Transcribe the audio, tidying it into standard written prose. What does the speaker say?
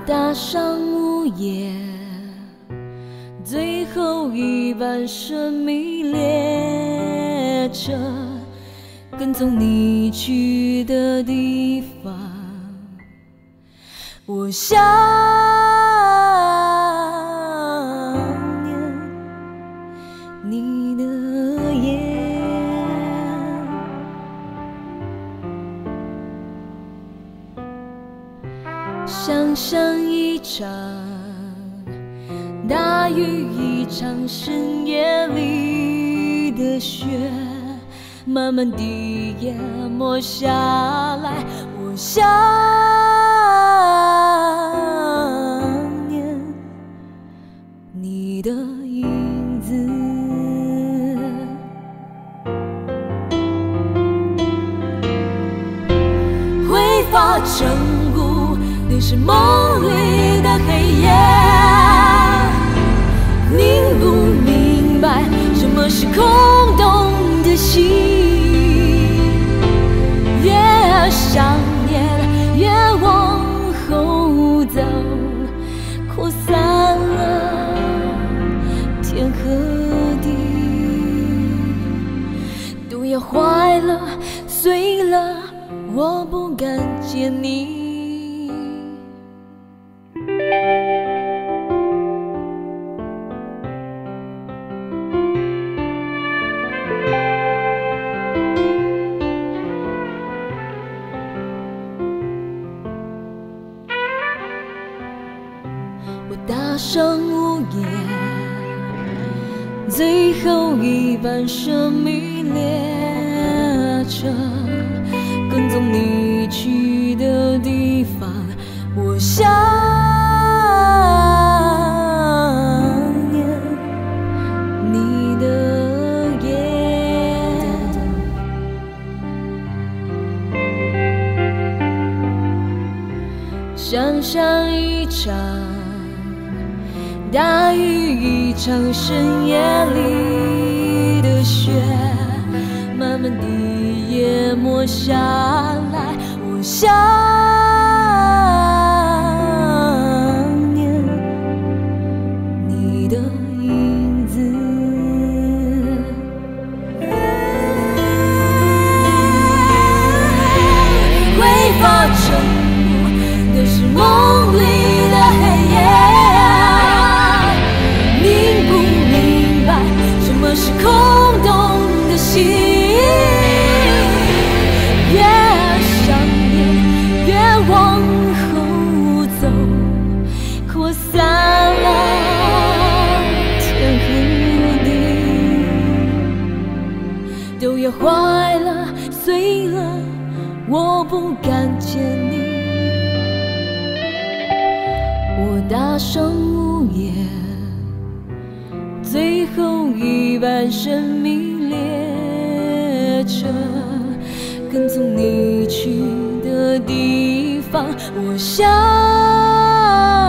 搭上午夜，最后一班生命列车，跟踪你去的地方。我想念你的眼，想象一场大雨，一场深夜里的雪，慢慢地淹没下来。我想念你的影子，挥发成雾，那是梦里的黑夜。你不明白什么是空洞的心，越想念越往后走，扩散了天和地，都要坏了碎了，我不敢见你。我搭上午夜，最后一班生命列车，跟踪你去的地方。我想念你的眼，想象一场大雨，一场深夜里的雪，慢慢地淹没下来。我想念你的影子，挥发成雾，那是梦里的黑夜。是空洞的心，越想念越往后走，扩散了天和地，都要坏了碎了，我不敢见你。我搭上午夜，最后一班生命列车，跟踪你去的地方。我想